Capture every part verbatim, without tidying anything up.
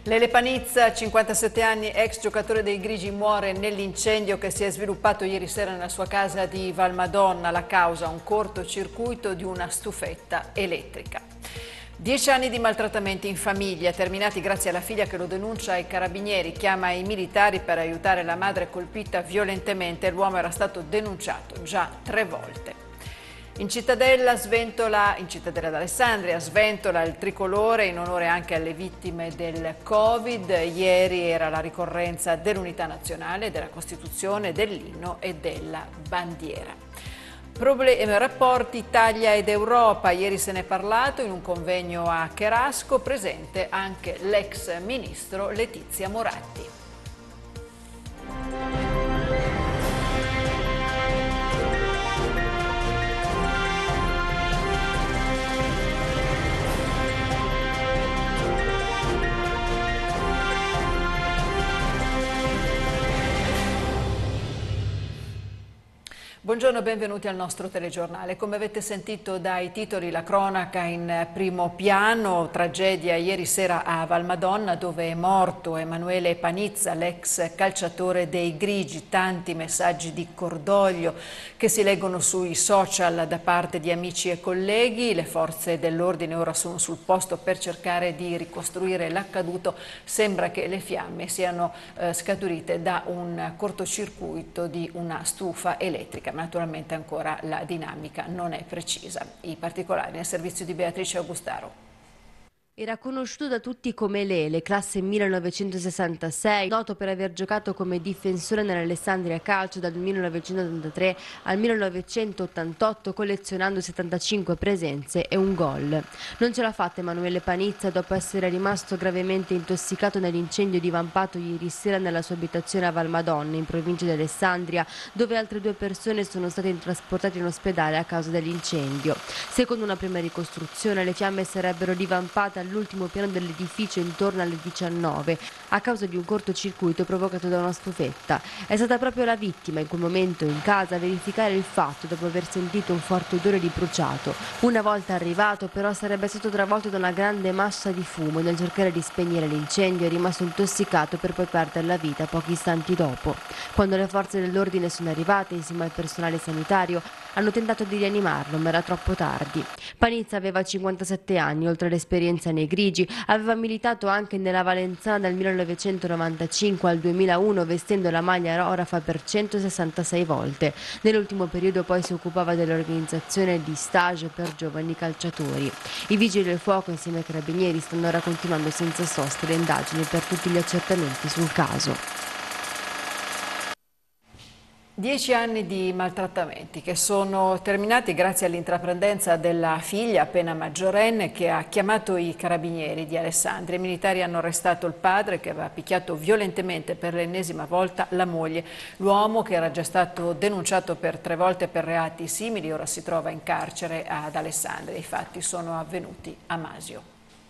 Lele Panizza, cinquantasette anni, ex giocatore dei Grigi, muore nell'incendio che si è sviluppato ieri sera nella sua casa di Valmadonna. La causa, un cortocircuito di una stufetta elettrica. Dieci anni di maltrattamenti in famiglia, terminati grazie alla figlia che lo denuncia ai carabinieri, chiama i militari per aiutare la madre colpita violentemente. L'uomo era stato denunciato già tre volte. In Cittadella, Sventola, in Cittadella d'Alessandria, sventola il tricolore in onore anche alle vittime del Covid. Ieri era la ricorrenza dell'unità nazionale, della Costituzione, dell'inno e della bandiera. Problemi, rapporti Italia ed Europa, ieri se ne è parlato in un convegno a Cherasco, presente anche l'ex ministro Letizia Moratti. Buongiorno e benvenuti al nostro telegiornale. Come avete sentito dai titoli, la cronaca in primo piano, tragedia ieri sera a Valmadonna dove è morto Emanuele Panizza, l'ex calciatore dei Grigi. Tanti messaggi di cordoglio che si leggono sui social da parte di amici e colleghi. Le forze dell'ordine ora sono sul posto per cercare di ricostruire l'accaduto. Sembra che le fiamme siano eh, scaturite da un cortocircuito di una stufa elettrica. Ma naturalmente ancora la dinamica non è precisa. I particolari nel servizio di Beatrice Augustaro. Era conosciuto da tutti come Lele, classe millenovecentosessantasei, noto per aver giocato come difensore nell'Alessandria Calcio dal millenovecentottantatré al millenovecentottantotto, collezionando settantacinque presenze e un gol. Non ce l'ha fatta Emanuele Panizza dopo essere rimasto gravemente intossicato nell'incendio divampato ieri sera nella sua abitazione a Valmadonna, in provincia di Alessandria, dove altre due persone sono state trasportate in ospedale a causa dell'incendio. Secondo una prima ricostruzione, le fiamme sarebbero divampate all'ultimo piano dell'edificio intorno alle diciannove a causa di un cortocircuito provocato da una stufetta. È stata proprio la vittima in quel momento in casa a verificare il fatto dopo aver sentito un forte odore di bruciato. Una volta arrivato però sarebbe stato travolto da una grande massa di fumo e nel cercare di spegnere l'incendio è rimasto intossicato per poi perdere la vita pochi istanti dopo. Quando le forze dell'ordine sono arrivate insieme al personale sanitario hanno tentato di rianimarlo ma era troppo tardi. Panizza aveva cinquantasette anni, oltre all'esperienza nei Grigi, aveva militato anche nella Valenzana dal millenovecentonovantacinque al duemilauno vestendo la maglia orafa per centosessantasei volte. Nell'ultimo periodo poi si occupava dell'organizzazione di stage per giovani calciatori. I vigili del fuoco insieme ai carabinieri stanno ora continuando senza sosta le indagini per tutti gli accertamenti sul caso. Dieci anni di maltrattamenti che sono terminati grazie all'intraprendenza della figlia appena maggiorenne che ha chiamato i carabinieri di Alessandria. I militari hanno arrestato il padre che aveva picchiato violentemente per l'ennesima volta la moglie. L'uomo, che era già stato denunciato per tre volte per reati simili, ora si trova in carcere ad Alessandria. I fatti sono avvenuti a Masio.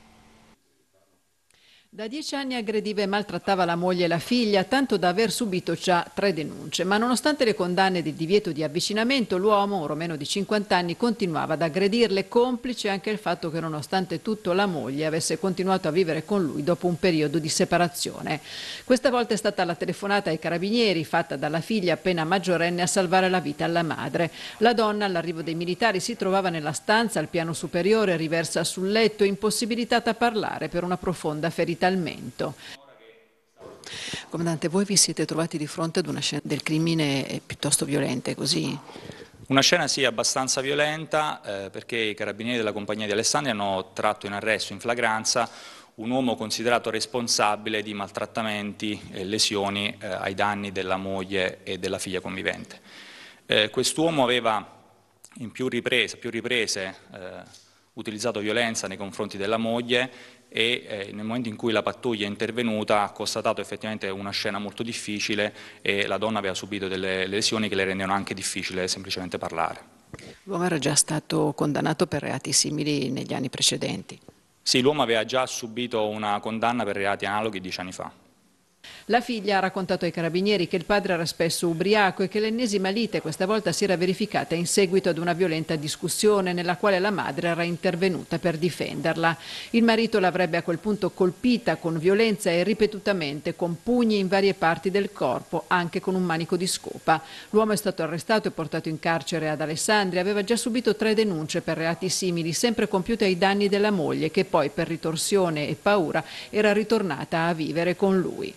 Da dieci anni aggrediva e maltrattava la moglie e la figlia, tanto da aver subito già tre denunce. Ma nonostante le condanne di divieto di avvicinamento, l'uomo, ora meno di cinquanta anni, continuava ad aggredirle, complice anche il fatto che nonostante tutto la moglie avesse continuato a vivere con lui dopo un periodo di separazione. Questa volta è stata la telefonata ai carabinieri fatta dalla figlia appena maggiorenne a salvare la vita alla madre. La donna, all'arrivo dei militari, si trovava nella stanza al piano superiore, riversa sul letto, impossibilitata a parlare per una profonda ferita al mento. Comandante, voi vi siete trovati di fronte ad una scena del crimine piuttosto violenta, così? Una scena sì abbastanza violenta eh, perché i carabinieri della compagnia di Alessandria hanno tratto in arresto in flagranza un uomo considerato responsabile di maltrattamenti e lesioni eh, ai danni della moglie e della figlia convivente. Eh, quest'uomo aveva in più riprese, più riprese eh, utilizzato violenza nei confronti della moglie e eh, nel momento in cui la pattuglia è intervenuta ha constatato effettivamente una scena molto difficile e la donna aveva subito delle lesioni che le rendevano anche difficile semplicemente parlare. L'uomo era già stato condannato per reati simili negli anni precedenti. Sì, l'uomo aveva già subito una condanna per reati analoghi dieci anni fa. La figlia ha raccontato ai carabinieri che il padre era spesso ubriaco e che l'ennesima lite questa volta si era verificata in seguito ad una violenta discussione nella quale la madre era intervenuta per difenderla. Il marito l'avrebbe a quel punto colpita con violenza e ripetutamente con pugni in varie parti del corpo, anche con un manico di scopa. L'uomo è stato arrestato e portato in carcere ad Alessandria. Aveva già subito tre denunce per reati simili, sempre compiute ai danni della moglie, che poi per ritorsione e paura era ritornata a vivere con lui.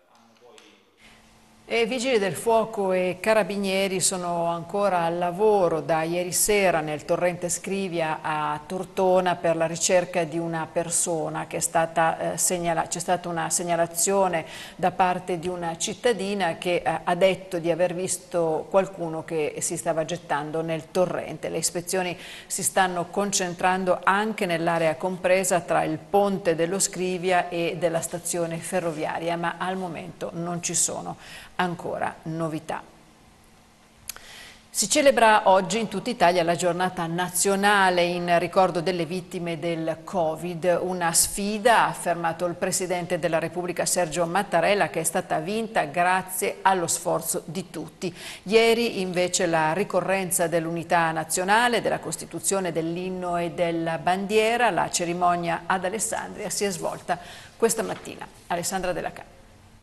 E Vigili del Fuoco e Carabinieri sono ancora al lavoro da ieri sera nel torrente Scrivia a Tortona per la ricerca di una persona che è stata eh, segnalata. C'è stata una segnalazione da parte di una cittadina che eh, ha detto di aver visto qualcuno che si stava gettando nel torrente. Le ispezioni si stanno concentrando anche nell'area compresa tra il ponte dello Scrivia e della stazione ferroviaria, ma al momento non ci sono ancora novità. Si celebra oggi in tutta Italia la giornata nazionale in ricordo delle vittime del Covid, una sfida, ha affermato il Presidente della Repubblica Sergio Mattarella, che è stata vinta grazie allo sforzo di tutti. Ieri invece la ricorrenza dell'unità nazionale, della Costituzione, dell'inno e della bandiera, la cerimonia ad Alessandria si è svolta questa mattina. Alessandra Della Ca.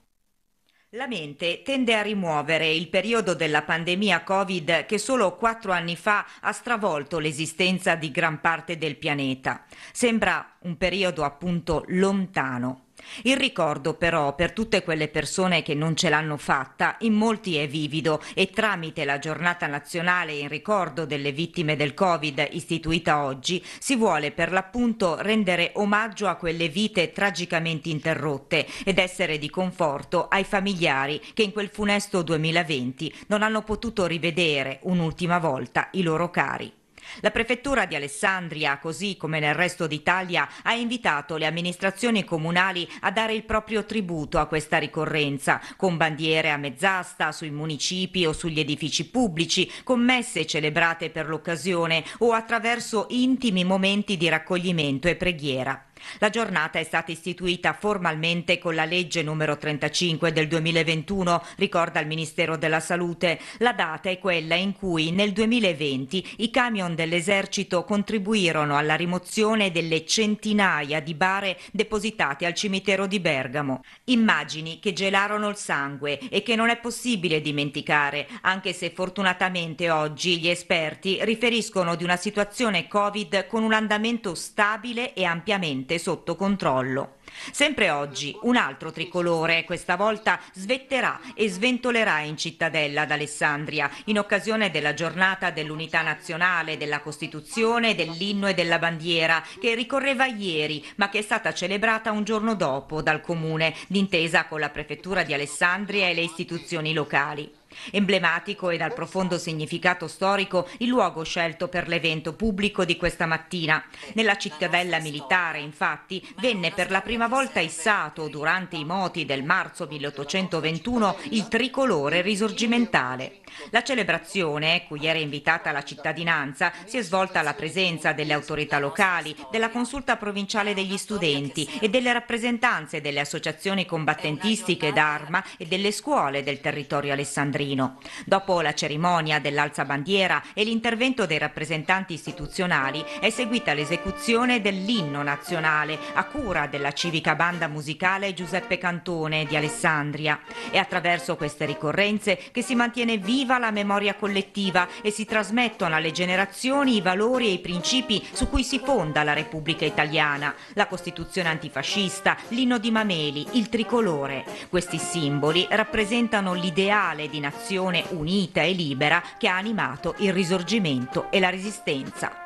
La mente tende a rimuovere il periodo della pandemia Covid che solo quattro anni fa ha stravolto l'esistenza di gran parte del pianeta. Sembra un periodo appunto lontano. Il ricordo però per tutte quelle persone che non ce l'hanno fatta in molti è vivido e tramite la giornata nazionale in ricordo delle vittime del Covid istituita oggi si vuole per l'appunto rendere omaggio a quelle vite tragicamente interrotte ed essere di conforto ai familiari che in quel funesto duemilaventi non hanno potuto rivedere un'ultima volta i loro cari. La prefettura di Alessandria, così come nel resto d'Italia, ha invitato le amministrazioni comunali a dare il proprio tributo a questa ricorrenza, con bandiere a mezz'asta sui municipi o sugli edifici pubblici, con messe celebrate per l'occasione o attraverso intimi momenti di raccoglimento e preghiera. La giornata è stata istituita formalmente con la legge numero trentacinque del duemilaventuno, ricorda il Ministero della Salute. La data è quella in cui nel duemilaventi i camion dell'esercito contribuirono alla rimozione delle centinaia di bare depositate al cimitero di Bergamo. Immagini che gelarono il sangue e che non è possibile dimenticare, anche se fortunatamente oggi gli esperti riferiscono di una situazione Covid con un andamento stabile e ampiamente sotto controllo. Sempre oggi un altro tricolore, questa volta svetterà e sventolerà in cittadella ad Alessandria in occasione della giornata dell'unità nazionale, della Costituzione, dell'inno e della bandiera che ricorreva ieri ma che è stata celebrata un giorno dopo dal Comune d'intesa con la Prefettura di Alessandria e le istituzioni locali. Emblematico e dal profondo significato storico il luogo scelto per l'evento pubblico di questa mattina. Nella cittadella militare, infatti, venne per la prima volta issato durante i moti del marzo milleottocentoventuno il tricolore risorgimentale. La celebrazione, cui era invitata la cittadinanza, si è svolta alla presenza delle autorità locali, della consulta provinciale degli studenti e delle rappresentanze delle associazioni combattentistiche d'arma e delle scuole del territorio alessandrino. Dopo la cerimonia dell'alzabandiera e l'intervento dei rappresentanti istituzionali è seguita l'esecuzione dell'inno nazionale a cura della civica banda musicale Giuseppe Cantone di Alessandria. È attraverso queste ricorrenze che si mantiene viva la memoria collettiva e si trasmettono alle generazioni i valori e i principi su cui si fonda la Repubblica Italiana, la Costituzione antifascista, l'inno di Mameli, il tricolore. Questi simboli rappresentano l'ideale di nazione unita e libera che ha animato il Risorgimento e la Resistenza.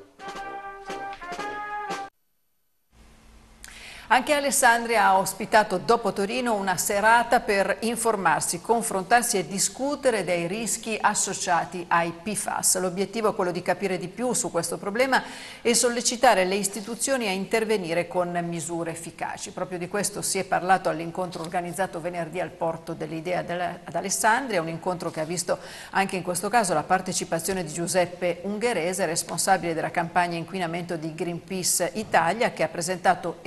Anche Alessandria ha ospitato dopo Torino una serata per informarsi, confrontarsi e discutere dei rischi associati ai P FAS. L'obiettivo è quello di capire di più su questo problema e sollecitare le istituzioni a intervenire con misure efficaci. Proprio di questo si è parlato all'incontro organizzato venerdì al Porto dell'Idea ad Alessandria, un incontro che ha visto anche in questo caso la partecipazione di Giuseppe Ungherese, responsabile della campagna inquinamento di Greenpeace Italia, che ha presentato esposti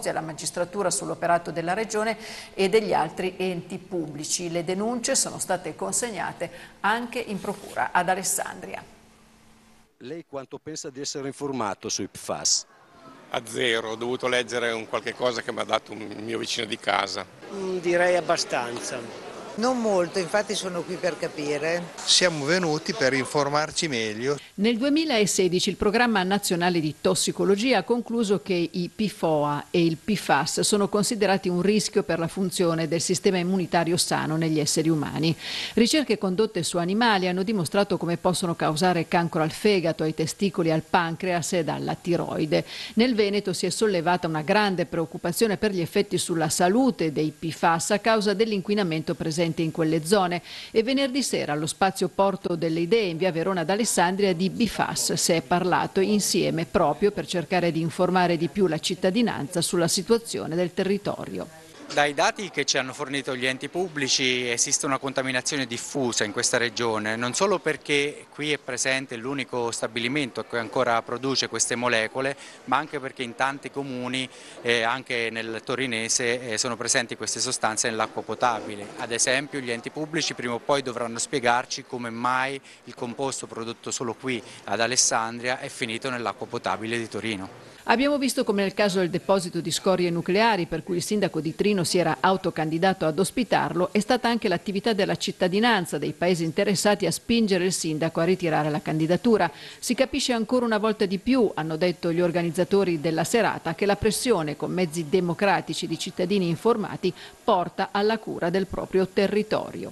sottoposti alla magistratura sull'operato della Regione e degli altri enti pubblici. Le denunce sono state consegnate anche in procura ad Alessandria. Lei quanto pensa di essere informato sui P F A S? A zero, ho dovuto leggere un qualche cosa che mi ha dato un mio vicino di casa. Mm, direi abbastanza. Non molto, infatti sono qui per capire. Siamo venuti per informarci meglio. Nel duemilasedici il Programma Nazionale di Tossicologia ha concluso che i P F O A e il P F A S sono considerati un rischio per la funzione del sistema immunitario sano negli esseri umani. Ricerche condotte su animali hanno dimostrato come possono causare cancro al fegato, ai testicoli, al pancreas ed alla tiroide. Nel Veneto si è sollevata una grande preoccupazione per gli effetti sulla salute dei P F A S a causa dell'inquinamento presente in quelle zone e venerdì sera allo spazio Porto delle Idee in via Verona d'Alessandria di B F A S si è parlato insieme proprio per cercare di informare di più la cittadinanza sulla situazione del territorio. Dai dati che ci hanno fornito gli enti pubblici esiste una contaminazione diffusa in questa regione, non solo perché qui è presente l'unico stabilimento che ancora produce queste molecole, ma anche perché in tanti comuni, eh, anche nel torinese, eh, sono presenti queste sostanze nell'acqua potabile. Ad esempio gli enti pubblici prima o poi dovranno spiegarci come mai il composto prodotto solo qui ad Alessandria è finito nell'acqua potabile di Torino. Abbiamo visto come nel caso del deposito di scorie nucleari, per cui il sindaco di Trino si era autocandidato ad ospitarlo, è stata anche l'attività della cittadinanza dei paesi interessati a spingere il sindaco a ritirare la candidatura. Si capisce ancora una volta di più, hanno detto gli organizzatori della serata, che la pressione con mezzi democratici di cittadini informati porta alla cura del proprio territorio.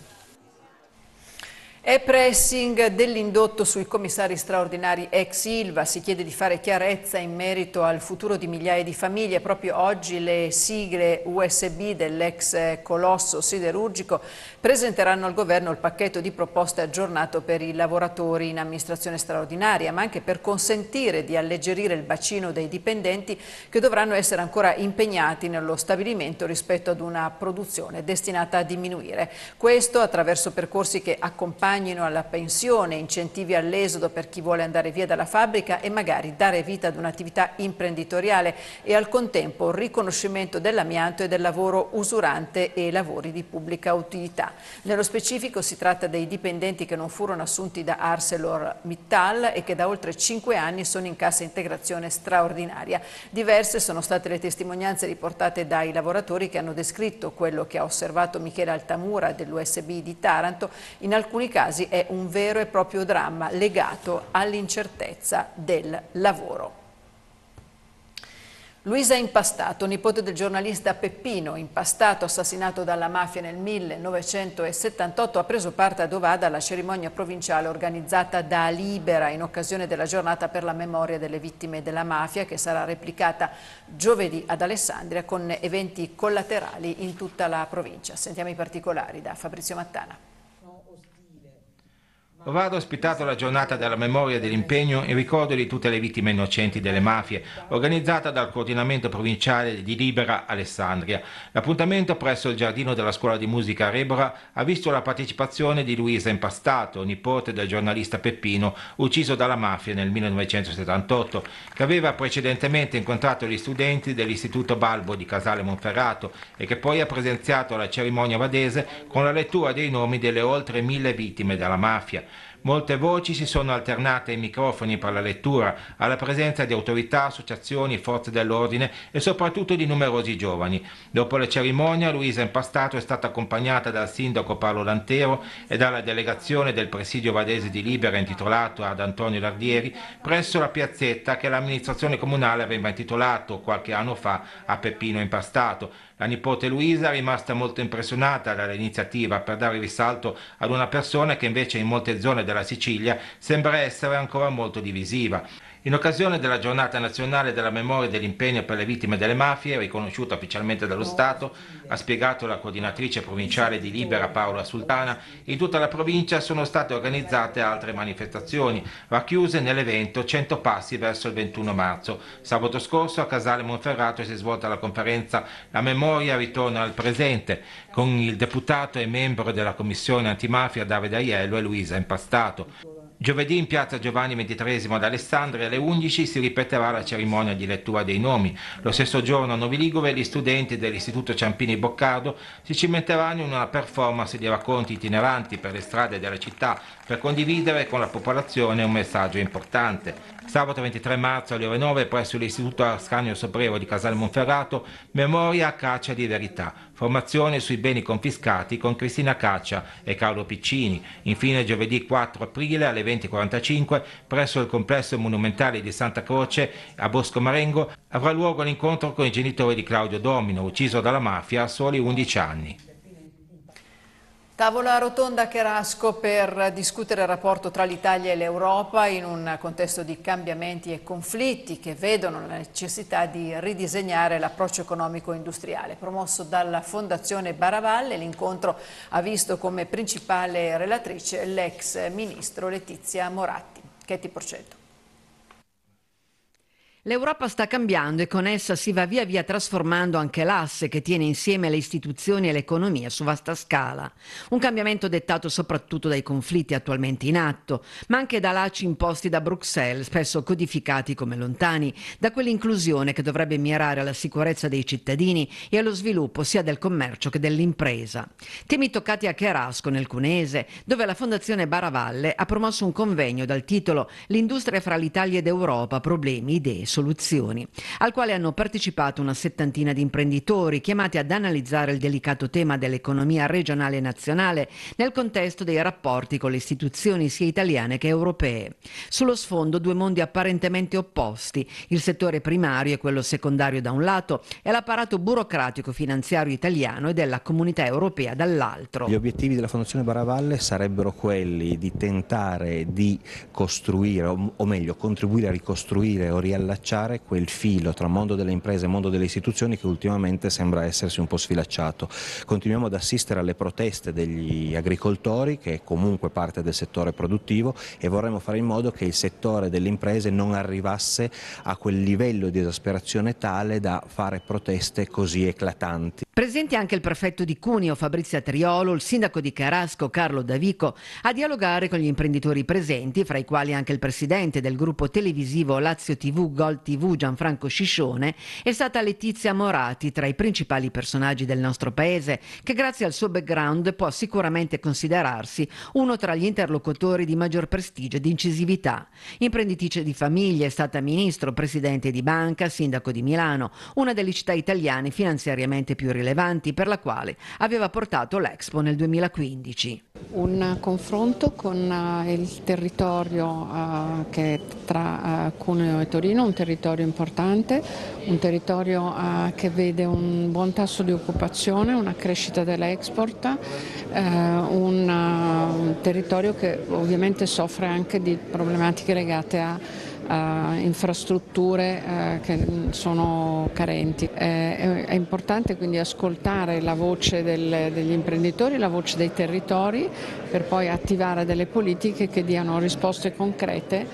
E pressing dell'indotto sui commissari straordinari ex Ilva, si chiede di fare chiarezza in merito al futuro di migliaia di famiglie. Proprio oggi le sigle U S B dell'ex colosso siderurgico presenteranno al governo il pacchetto di proposte aggiornato per i lavoratori in amministrazione straordinaria, ma anche per consentire di alleggerire il bacino dei dipendenti che dovranno essere ancora impegnati nello stabilimento rispetto ad una produzione destinata a diminuire. Questo attraverso percorsi che accompagnano alla pensione, incentivi all'esodo per chi vuole andare via dalla fabbrica e magari dare vita ad un'attività imprenditoriale e al contempo il riconoscimento dell'amianto e del lavoro usurante e lavori di pubblica utilità. Nello specifico si tratta dei dipendenti che non furono assunti da ArcelorMittal e che da oltre cinque anni sono in cassa integrazione straordinaria. Diverse sono state le testimonianze riportate dai lavoratori che hanno descritto quello che ha osservato Michele Altamura dell'U S B di Taranto. In alcuni casi è un vero e proprio dramma legato all'incertezza del lavoro. Luisa Impastato, nipote del giornalista Peppino Impastato, assassinato dalla mafia nel millenovecentosettantotto, ha preso parte a Dovada alla cerimonia provinciale organizzata da Libera in occasione della giornata per la memoria delle vittime della mafia, che sarà replicata giovedì ad Alessandria con eventi collaterali in tutta la provincia. Sentiamo i particolari da Fabrizio Mattana. Dovada ha ospitato la giornata della memoria e dell'impegno in ricordo di tutte le vittime innocenti delle mafie, organizzata dal coordinamento provinciale di Libera Alessandria. L'appuntamento presso il giardino della scuola di musica Rebora ha visto la partecipazione di Luisa Impastato, nipote del giornalista Peppino, ucciso dalla mafia nel millenovecentosettantotto, che aveva precedentemente incontrato gli studenti dell'Istituto Balbo di Casale Monferrato e che poi ha presenziato alla cerimonia vadese con la lettura dei nomi delle oltre mille vittime della mafia. Molte voci si sono alternate ai microfoni per la lettura, alla presenza di autorità, associazioni, forze dell'ordine e soprattutto di numerosi giovani. Dopo la cerimonia, Luisa Impastato è stata accompagnata dal sindaco Paolo Lantero e dalla delegazione del presidio vadese di Libera intitolato ad Antonio Lardieri presso la piazzetta che l'amministrazione comunale aveva intitolato qualche anno fa a Peppino Impastato. La nipote Luisa è rimasta molto impressionata dall'iniziativa per dare risalto ad una persona che invece in molte zone della Sicilia sembra essere ancora molto divisiva. In occasione della giornata nazionale della memoria e dell'impegno per le vittime delle mafie, riconosciuta ufficialmente dallo Stato, ha spiegato la coordinatrice provinciale di Libera Paola Sultana, in tutta la provincia sono state organizzate altre manifestazioni, racchiuse nell'evento cento passi verso il ventuno marzo. Sabato scorso a Casale Monferrato si è svolta la conferenza La memoria ritorna al presente, con il deputato e membro della commissione antimafia Davide Aiello e Luisa Impastato. Giovedì in piazza Giovanni ventitreesimo ad Alessandria alle undici si ripeterà la cerimonia di lettura dei nomi. Lo stesso giorno a Novi Ligure gli studenti dell'Istituto Ciampini Boccardo si cimenteranno in una performance di racconti itineranti per le strade della città per condividere con la popolazione un messaggio importante. Sabato ventitré marzo alle ore nove presso l'Istituto Ascanio Sobrero di Casal Monferrato, memoria a Caccia di verità, formazione sui beni confiscati con Cristina Caccia e Carlo Piccini. Infine giovedì quattro aprile alle venti e quarantacinque presso il complesso monumentale di Santa Croce a Bosco Marengo avrà luogo l'incontro con i genitori di Claudio Domino, ucciso dalla mafia a soli undici anni. Tavola rotonda a Cherasco per discutere il rapporto tra l'Italia e l'Europa in un contesto di cambiamenti e conflitti che vedono la necessità di ridisegnare l'approccio economico-industriale. Promosso dalla Fondazione Baravalle, l'incontro ha visto come principale relatrice l'ex ministro Letizia Moratti. Chetti Porcetto. L'Europa sta cambiando e con essa si va via via trasformando anche l'asse che tiene insieme le istituzioni e l'economia su vasta scala. Un cambiamento dettato soprattutto dai conflitti attualmente in atto, ma anche da lacci imposti da Bruxelles, spesso codificati come lontani da quell'inclusione che dovrebbe mirare alla sicurezza dei cittadini e allo sviluppo sia del commercio che dell'impresa. Temi toccati a Cherasco, nel Cuneese, dove la Fondazione Baravalle ha promosso un convegno dal titolo «L'industria fra l'Italia ed Europa, problemi, idee, soluzioni», al quale hanno partecipato una settantina di imprenditori chiamati ad analizzare il delicato tema dell'economia regionale e nazionale nel contesto dei rapporti con le istituzioni sia italiane che europee. Sullo sfondo due mondi apparentemente opposti, il settore primario e quello secondario da un lato e l'apparato burocratico finanziario italiano e della comunità europea dall'altro. Gli obiettivi della Fondazione Baravalle sarebbero quelli di tentare di costruire, o meglio contribuire a ricostruire o riallacciare quel filo tra mondo delle imprese e mondo delle istituzioni che ultimamente sembra essersi un po' sfilacciato. Continuiamo ad assistere alle proteste degli agricoltori, che è comunque parte del settore produttivo, e vorremmo fare in modo che il settore delle imprese non arrivasse a quel livello di esasperazione tale da fare proteste così eclatanti. Presenti anche il prefetto di Cuneo Fabrizia Triolo, il sindaco di Cherasco Carlo Davico, a dialogare con gli imprenditori presenti, fra i quali anche il presidente del gruppo televisivo Lazio tivù Gol tivù Gianfranco Sciscione, è stata Letizia Moratti, tra i principali personaggi del nostro paese, che grazie al suo background può sicuramente considerarsi uno tra gli interlocutori di maggior prestigio ed incisività. Imprenditrice di famiglia, è stata ministro, presidente di banca, sindaco di Milano, una delle città italiane finanziariamente più rilevanti, per la quale aveva portato l'Expo nel duemilaquindici. Un confronto con uh, il territorio uh, che è tra uh, Cuneo e Torino, un territorio importante, un territorio uh, che vede un buon tasso di occupazione, una crescita dell'export, uh, un, uh, un territorio che ovviamente soffre anche di problematiche legate a Uh, infrastrutture uh, che sono carenti. Eh, è, è importante quindi ascoltare la voce del, degli imprenditori, la voce dei territori, per poi attivare delle politiche che diano risposte concrete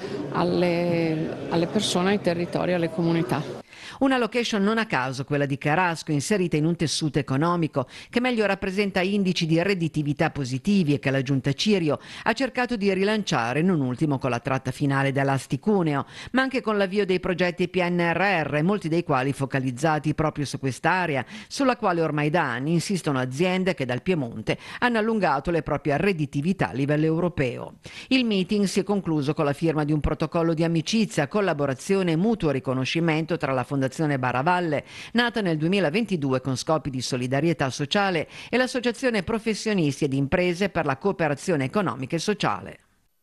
alle, alle persone, ai territori, alle comunità. Una location non a caso, quella di Cherasco, inserita in un tessuto economico che meglio rappresenta indici di redditività positivi e che la giunta Cirio ha cercato di rilanciare, non ultimo con la tratta finale dell'Asti-Cuneo, ma anche con l'avvio dei progetti P N R R, molti dei quali focalizzati proprio su quest'area, sulla quale ormai da anni insistono aziende che dal Piemonte hanno allungato le proprie redditività a livello europeo. Il meeting si è concluso con la firma di un protocollo di amicizia, collaborazione e mutuo riconoscimento tra la Fondazione Baravalle, nata nel duemilaventidue con scopi di solidarietà sociale, e l'Associazione Professionisti ed Imprese per la Cooperazione Economica e Sociale.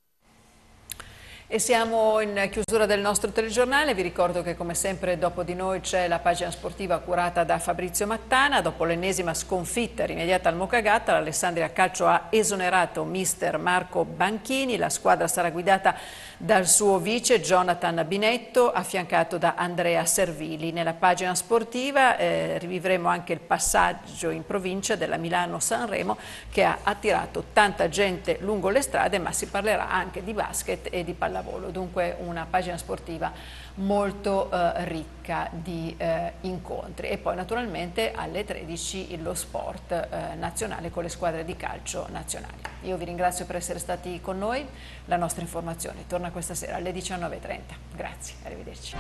E siamo in chiusura del nostro telegiornale. Vi ricordo che come sempre dopo di noi c'è la pagina sportiva curata da Fabrizio Mattana. Dopo l'ennesima sconfitta rimediata al Mokagatta, l'Alessandria Calcio ha esonerato mister Marco Banchini. La squadra sarà guidata dal suo vice Jonathan Binetto, affiancato da Andrea Servili. Nella pagina sportiva eh, rivivremo anche il passaggio in provincia della Milano-Sanremo, che ha attirato tanta gente lungo le strade, ma si parlerà anche di basket e di pallavolo. pallavolo, dunque una pagina sportiva molto eh, ricca di eh, incontri. E poi naturalmente alle tredici lo sport eh, nazionale con le squadre di calcio nazionali. Io vi ringrazio per essere stati con noi, la nostra informazione torna questa sera alle diciannove e trenta. Grazie, arrivederci.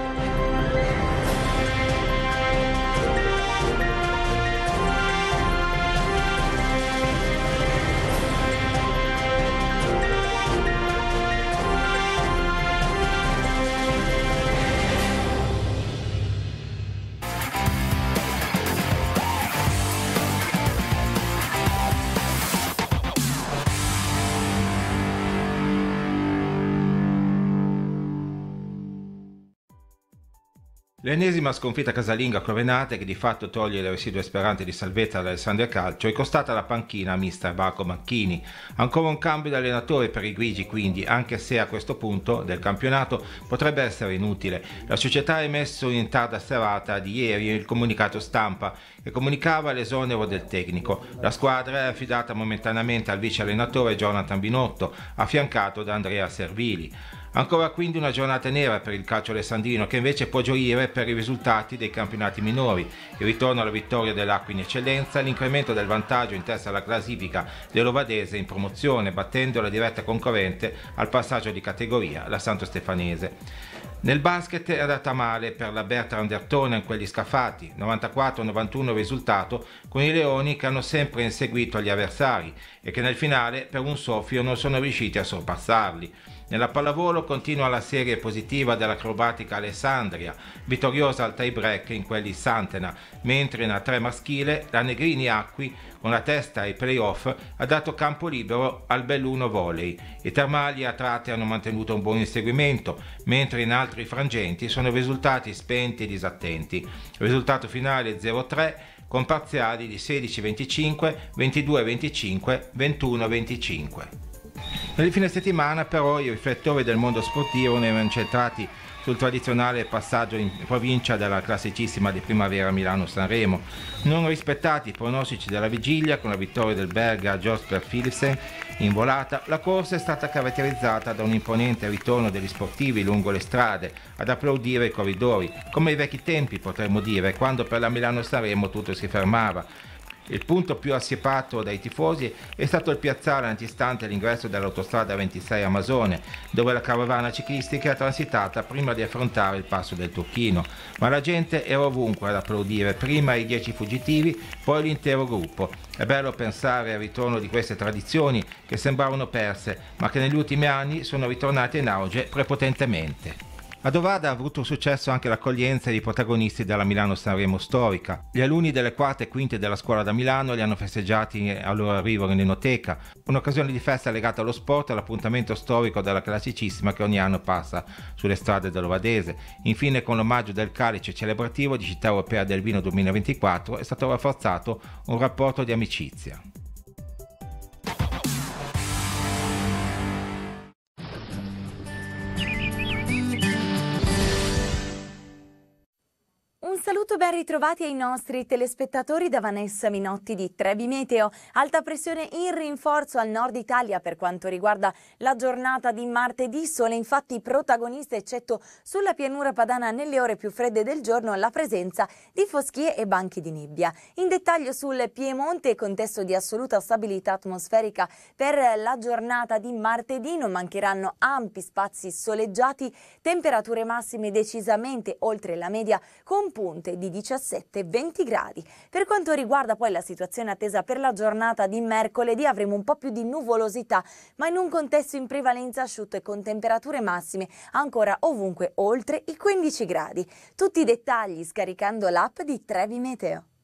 L'ennesima sconfitta casalinga a Covenate, che di fatto toglie le residue speranze di salvezza all'Alessandria Calcio, è costata la panchina a mister Marco Macchini. Ancora un cambio di allenatore per i grigi, quindi, anche se a questo punto del campionato potrebbe essere inutile. La società ha emesso in tarda serata di ieri il comunicato stampa che comunicava l'esonero del tecnico. La squadra è affidata momentaneamente al vice allenatore Jonathan Binotto, affiancato da Andrea Servili. Ancora quindi una giornata nera per il calcio alessandrino, che invece può gioire per i risultati dei campionati minori, il ritorno alla vittoria dell'Acqui in eccellenza, l'incremento del vantaggio in testa alla classifica dell'Ovadese in promozione, battendo la diretta concorrente al passaggio di categoria, la Santo Stefanese. Nel basket è andata male per la Bertrand Ertona in quegli scaffati, novantaquattro a novantuno il risultato, con i Leoni che hanno sempre inseguito gli avversari e che nel finale per un soffio non sono riusciti a sorpassarli. Nella pallavolo continua la serie positiva dell'acrobatica Alessandria, vittoriosa al tie break in quelli Santena, mentre in A tre maschile la Negrini Acqui, con la testa ai playoff, ha dato campo libero al Belluno Volley. I termali a tratti hanno mantenuto un buon inseguimento, mentre in altri frangenti sono risultati spenti e disattenti. Il risultato finale zero a tre con parziali di sedici a venticinque, ventidue a venticinque, ventuno a venticinque. Nel fine settimana però i riflettori del mondo sportivo ne erano incentrati sul tradizionale passaggio in provincia della classicissima di primavera Milano-Sanremo. Non rispettati i pronostici della vigilia, con la vittoria del belga Jasper Philipsen in volata, la corsa è stata caratterizzata da un imponente ritorno degli sportivi lungo le strade ad applaudire i corridori, come ai vecchi tempi potremmo dire, quando per la Milano-Sanremo tutto si fermava. Il punto più assiepato dai tifosi è stato il piazzale antistante all'ingresso dell'autostrada ventisei Amasone, dove la carovana ciclistica è transitata prima di affrontare il passo del Turchino, ma la gente era ovunque ad applaudire, prima i dieci fuggitivi, poi l'intero gruppo. È bello pensare al ritorno di queste tradizioni che sembravano perse, ma che negli ultimi anni sono ritornate in auge prepotentemente. Ad Ovada ha avuto successo anche l'accoglienza dei protagonisti della Milano-Sanremo storica. Gli alunni delle quarte e quinte della scuola da Milano li hanno festeggiati al loro arrivo in enoteca, un'occasione di festa legata allo sport e all'appuntamento storico della classicissima che ogni anno passa sulle strade dell'Ovadese. Infine, con l'omaggio del calice celebrativo di Città Europea del Vino duemilaventiquattro, è stato rafforzato un rapporto di amicizia. Un saluto ben ritrovati ai nostri telespettatori da Vanessa Minotti di Trebi Meteo. Alta pressione in rinforzo al nord Italia per quanto riguarda la giornata di martedì. Sole infatti protagonista, eccetto sulla pianura padana nelle ore più fredde del giorno, la presenza di foschie e banchi di nebbia. In dettaglio sul Piemonte, contesto di assoluta stabilità atmosferica per la giornata di martedì. Non mancheranno ampi spazi soleggiati, temperature massime decisamente oltre la media con punte di diciassette venti gradi. Per quanto riguarda poi la situazione attesa per la giornata di mercoledì, avremo un po' più di nuvolosità, ma in un contesto in prevalenza asciutto e con temperature massime ancora ovunque oltre i quindici gradi. Tutti i dettagli scaricando l'app di Trebi Meteo.